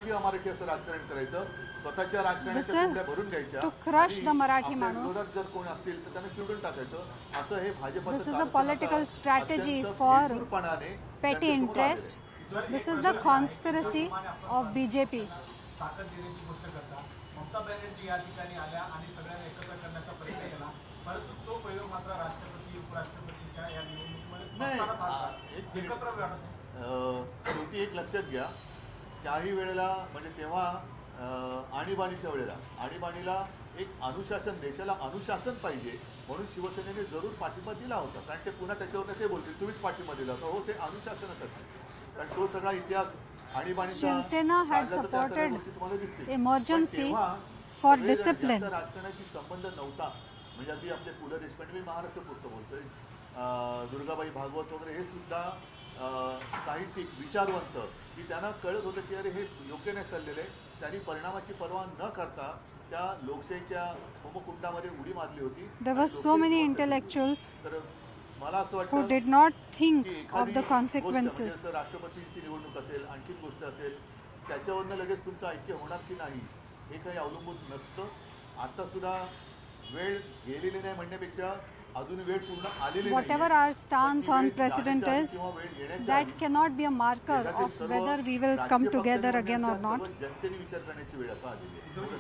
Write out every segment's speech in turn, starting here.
मराठी असं राजकारण करायचं, स्वतःच्या राजकारणाच्या कुंड्या भरून घ्यायच्या to crush the Marathi आपल्या Manus. विरोधात जर कोण असतील तर त्यांना चिडून टाकायचं. असं हे भाजपचं This is a political strategy for petty interest. This is the conspiracy of BJP. ताकद देण्याची गोष्ट करता. ममता बॅनर्जी या ठिकाणी आल्या आणि सगळ्यांना एकत्र करण्याचा प्रयत्न केला, परंतु तो प्रयोग मात्र राष्ट्रपती उपराष्ट्रपतीच्या या निवडणुकीमध्ये एकत्र वाढत. शेवटी एक लक्षात घ्या, काही वेळेला म्हणजे तेव्हा आणीबाणीच्या वेळेला आणीबाणीला एक अनुशासन, देशाला अनुशासन पाहिजे म्हणून शिवसेनेने जरूर पाठिंबा दिला होता. कारण ते पुन्हा त्याच्यावर ते बोलतील तुम्हीच पाठिंबा दिला होता. हो, ते अनुशासनच आहे. कारण तो सगळा इतिहास Shivsena had supported emergency for discipline. राजकारणाशी संबंध नव्हता. म्हणजे अगदी आपले पु ल देशपांडे, मी महाराष्ट्र पुरतं बोलतोय, दुर्गाबाई भागवत वगैरे हे सुद्धा साहित्यिक विचारवंत की त्यांना कळत होतं की अरे हे योग्य नाही चाललेलं आहे. त्यांनी परिणामाची पर्वा न करता त्या लोकशाहीच्या होमकुंडामध्ये उडी मारली होती. There were so many intellectuals तर मला असं वाटतं who did not think of the consequences. राष्ट्रपतींची निवडणूक असेल, आणखी गोष्ट असेल, त्याच्यावरनं लगेच तुमचं ऐक्य होणार की नाही हे काही अवलंबून नसतं. आता सुद्धा वेळ गेलेली नाही म्हणण्यापेक्षा अजून वेळ पूर्ण आलेली नाही. Whatever our stance on president is, that cannot be a marker of whether we will come together again or not. जनतेने विचार करण्याची वेळ आता आलेली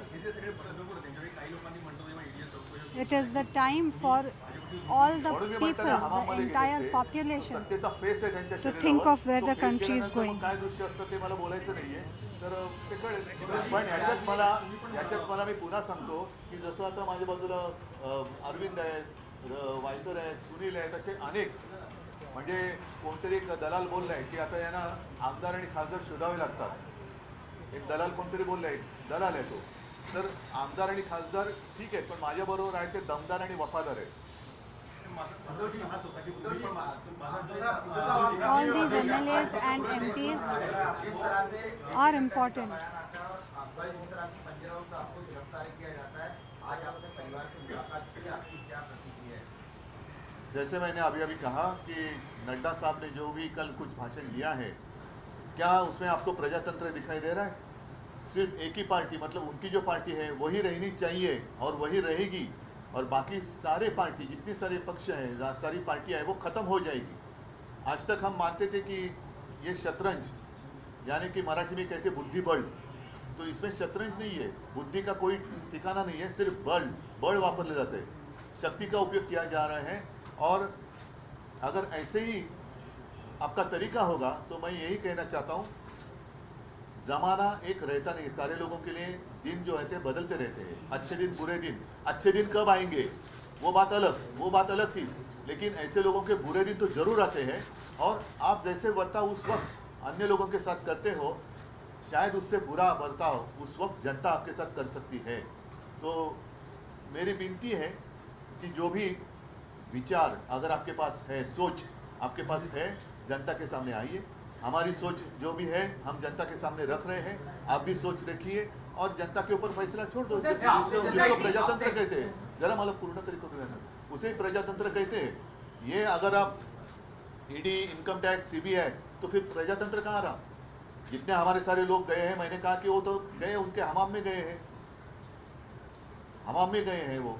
आहे. It is the time for all the people, the entire population, to think of where the country is going. काय दृश्य असतं ते मला बोलायचं नाहीये, तर ते कळेल. पण याच्यात मला मी पुन्हा सांगतो की जसं आता माझ्या बाजूला अरविंद आहेत, वायकर आहेत, सुनील आहेत, असे अनेक, म्हणजे कोणतरी एक दलाल बोललाय की आता यांना आमदार आणि खासदार शोधावे लागतात. एक दलाल कोणतरी बोललाय, दलाल आहे तो. तर आमदार आणि खासदार ठीक आहे, पण माझ्याबरोबर आहे ते दमदार आणि वफादार आहेत. All these MLAs and MPs are important. जैसे मैंने अभी कहा कि नड्डा साहब ने जो भी कल कुछ भाषण दिया है, क्या उसमें आपको प्रजातंत्र दिखाई दे रहा है? सिर्फ एक ही पार्टी, मतलब उनकी जो पार्टी है वही रहनी चाहिए और वही रहेगी, और बाकी सारे पार्टी, जितने सारे पक्ष हैं, सारी पार्टियाँ हैं, वो ख़त्म हो जाएगी. आज तक हम मानते थे कि ये शतरंज, यानी कि मराठी में कहते बुद्धिबल, तो इसमें शतरंज नहीं है, बुद्धि का कोई ठिकाना नहीं है, सिर्फ बल वापरले जाते हैं, शक्ति का उपयोग किया जा रहा है. और अगर ऐसे ही आपका तरीका होगा तो मैं यही कहना चाहता हूँ, ज़माना एक रहता नहीं, सारे लोगों के लिए दिन जो है बदलते रहते हैं. अच्छे दिन, बुरे दिन, अच्छे दिन कब आएंगे वो बात अलग थी, लेकिन ऐसे लोगों के बुरे दिन तो ज़रूर आते हैं. और आप जैसे बर्ताव उस वक्त अन्य लोगों के साथ करते हो, शायद उससे बुरा बर्ताव उस वक्त जनता आपके साथ कर सकती है. तो मेरी विनती है कि जो भी विचार अगर आपके पास है, सोच आपके पास है, जनता के सामने आइए. हमारी सोच जो भी है हम जनता के सामने रख रहे हैं, आप भी सोच रखिए और जनता के ऊपर फैसला छोड़ दो. जिसको प्रजातंत्र कहते हैं, जरा मला पूर्ण तरीके से रहना, उसे ही प्रजातंत्र कहते हैं. ये अगर आप ईडी, इनकम टैक्स, सीबीआई, तो फिर प्रजातंत्र कहाँ रहा? जितने हमारे सारे लोग गए हैं, मैंने कहा कि वो तो गए, उनके हमाम में गए हैं, वो.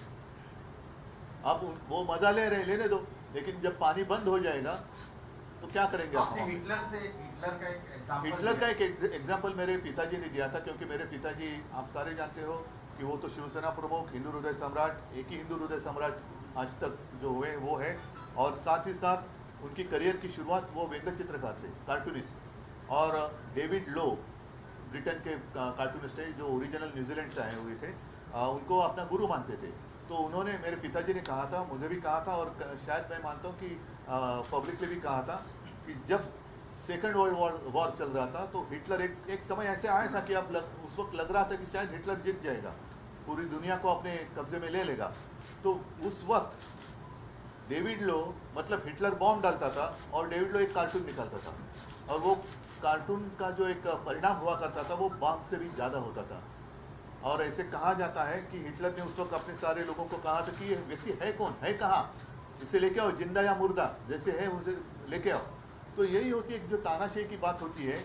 अब वो मजा ले रहे, लेने दो, लेकिन जब पानी बंद हो जाएगा तो क्या करेंगे आप? हिटलर का एक एग्जाम्पल मेरे पिताजी ने दिया था, क्योंकि मेरे पिताजी आप सारे जानते हो कि वो तो शिवसेना प्रमुख, हिंदू हृदय सम्राट, एक ही हिंदू हृदय सम्राट आज तक जो हुए वो है. और साथ ही साथ उनकी करियर की शुरुआत वो व्यंग्य चित्रकार थे, कार्टूनिस्ट. और डेविड लो ब्रिटेन के कार्टूनिस्ट है जो ओरिजिनल न्यूजीलैंड से आए हुए थे, उनको अपना गुरु मानते थे. तो उन्होंने, मेरे पिताजी ने कहा था, मुझे भी कहा था, और शायद मैं मानता हूँ कि पब्लिकली भी कहा था कि जब सेकेंड वर्ल्ड वॉर चल रहा था तो हिटलर एक समय ऐसे आया था कि अब उस वक्त लग रहा था कि शायद हिटलर जीत जाएगा, पूरी दुनिया को अपने कब्जे में ले लेगा. तो उस वक्त डेविड लो, मतलब हिटलर बॉम्ब डालता था और डेविड लो एक कार्टून निकालता था, और वो कार्टून का जो एक परिणाम हुआ करता था वो बॉम्ब से भी ज़्यादा होता था. और ऐसे कहा जाता है कि हिटलर ने उस वक्त अपने सारे लोगों को कहा था कि ये व्यक्ति है कौन, है कहाँ, इसे लेके आओ, जिंदा या मुर्दा जैसे है उसे लेके आओ. तो यही होती है जो तानाशाही की बात होती है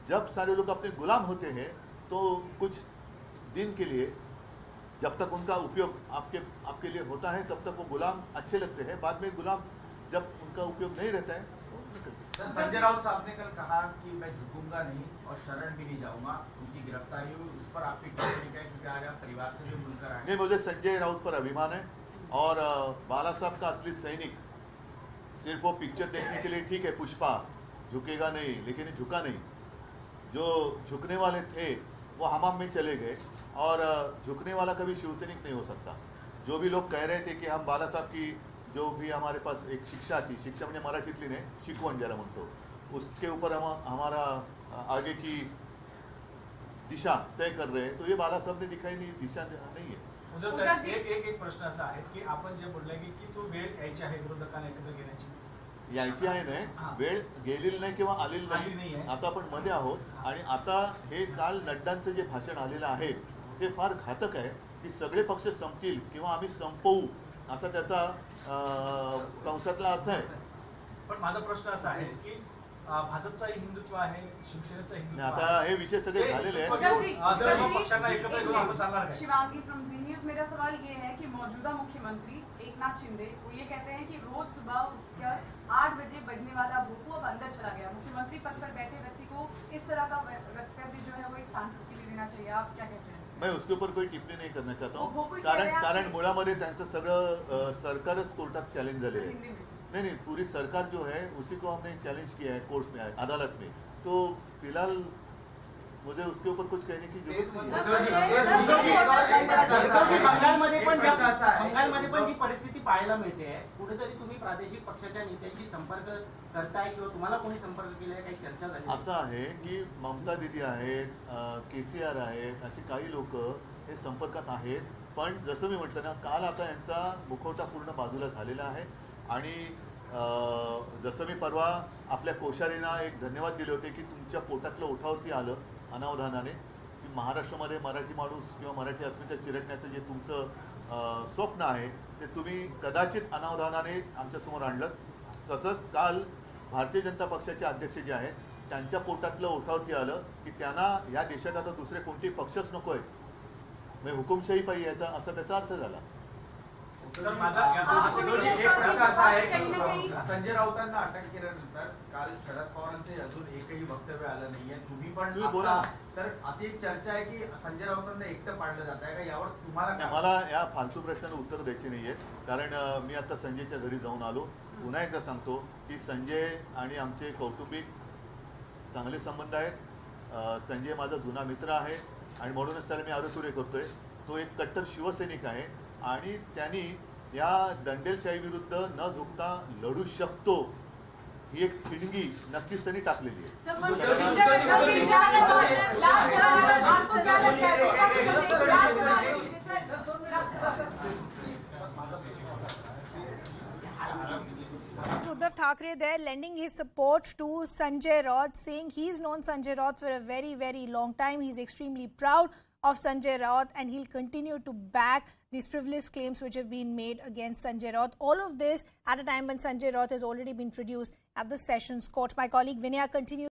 जब सारे लोग अपने गुलाम होते हैं तो कुछ दिन के लिए जब तक उनका उपयोग आपके लिए होता है तब तक वो गुलाम अच्छे लगते हैं, बाद में गुलाम जब उनका उपयोग नहीं रहता है तो निकलते हैं। संजय राउत साहब ने कल कहा कि मैं झुकूंगा नहीं और शरण भी नहीं जाऊंगा, उनकी गिरफ्तारी हुई, उस पर आपकी टिप्पणी क्या है, क्योंकि आज आप परिवार से भी मिलकर आए? नहीं, मुझे संजय राउत पर अभिमान है और बाला साहब का असली सैनिक सिर्फ वो पिक्चर देखने के लिए ठीक है, पुष्पा झुकेगा नहीं, लेकिन झुका नहीं। जो झुकने वाले थे वो हमाम में चले गए और झुकने वाला कभी शिवसैनिक नहीं हो सकता। जो भी लोग कह रहे थे कि हम बाला साहब की जो भी हमारे पास एक शिक्षा थी, शिक्षा म्हणजे मराठीतली नाही, शिकवण ज्याला म्हणतो, उसके ऊपर हम हमारा आगे की दिशा तय कर रहे हैं, तो ये बाला साहब ने दिखाई नहीं दिशा नहीं है। उद्धव साहेब, एक प्रश्न असा आहे की आपण जे बोलले की तो वेळ यायची आहे विरोधकांना एकत्र घेण्याची, यायची आहे नाही, वेळ गेलेली नाही किंवा आलेली नाही, आता आपण मध्ये आहोत। आणि आता हे काल नड्डांचं जे भाषण आलेलं आहे ते फार घातक आहे की सगळे पक्ष संपतील किंवा आम्ही संपवू असा त्याचा कंसातला अर्थ आहे। पण माझा प्रश्न असा आहे की भाजपचा हिंदुत्व आहे, शिवसेनेचा हिंदुत्व आहे, आता हे विषय सगळे झालेले आहेत। पक्षांना एकत्र घेऊन आपण चालणार काय? शिवांगी फ्रॉम झी न्यूज, मेरा सवाल ये है कि मौजूदा मुख्यमंत्री एकनाथ शिंदे वो ये कहते हैं कि रोज सुबह उठकर 8 बजे बजने वाला भूकू अब अंदर चला गया। मुख्यमंत्री पद पर बैठे व्यक्ति को इस तरह का वक्तव्य जो है वो एक सांसद के लिए देना चाहिए, आप क्या कहते हैं? मैं उसके ऊपर कोई टिप्पणी नहीं करना चाहता हूँ, कारण मुळामध्ये त्यांचं सगळं सरकारच कोर्टात चॅलेंज झालेलं आहे। नहीं, पूरी सरकार जो है उसी को हमने चैलेंज किया है कोर्ट में, अदालत में, तो फिलहाल मुझे उसके ऊपर कुछ कहने की जरूरत नहीं है। बंगालमध्ये पण जी परिस्थिती पाहायला मिळते आहे, कुठेतरी तुम्ही प्रादेशिक पक्षाच्या नेत्यांशी संपर्क करताय किंवा तुम्हाला कोणी संपर्क केलाय, काही चर्चा झाली? असं आहे की ममता दीदी आहेत, KCR आहेत, अशी काही लोक हे संपर्कात आहेत, पण जसं मी म्हटलं ना, काल आता यांचा मुखवटा पूर्ण बाजूला झालेला आहे। आणि जसं मी परवा आपल्या कोश्यारींना एक धन्यवाद दिले होते की तुमच्या पोटातलं ओठावरती आलं अनावधानाने, की महाराष्ट्रामध्ये मराठी माणूस किंवा मराठी अस्मिता चिरटण्याचं जे तुमचं स्वप्न आहे ते तुम्ही कदाचित अनावधानाने आमच्यासमोर आणलं। तसंच काल भारतीय जनता पक्षाचे अध्यक्ष जे आहेत त्यांच्या पोटातलं ओठावरती आलं की त्यांना या देशात आता दुसरे कोणतेही पक्षच नको आहेत, म्हणजे हुकुमशाही पाहिजे याचा असा त्याचा अर्थ झाला। संजय राऊतांना अटक केल्यानंतर काल शरद पवारांचे अजून एकही वक्तव्य आलं नाहीये, तुम्ही पण बोला, तर अशी एक चर्चा आहे की संजय राऊतांना एकटं पाडलं जात आहे का, यावर तुम्हाला? मला या फालतू प्रश्नाला उत्तर द्यायची नाहीये, कारण मी आता संजयच्या घरी जाऊन आलो। पुन्हा एकदा सांगतो की संजय आणि आमचे कौटुंबिक चांगले संबंध आहेत। संजय माझा जुना मित्र आहे आणि म्हणूनच त्याला मी आरोतुरे करतोय। तो एक कट्टर शिवसैनिक आहे आणि त्यांनी या दंडेलशाही विरुद्ध न झुकता लढू शकतो ही एक ठिणगी नक्कीच त्यांनी टाकलेली आहे। Uddhav Thackeray there lending his support to Sanjay Raut, saying he's known Sanjay Raut for a very, very long time. He's extremely proud of Sanjay Raut and he'll continue to back these frivolous claims which have been made against Sanjay Raut. All of this at a time when Sanjay Raut has already been produced at the Sessions Court. My colleague Vinaya continues.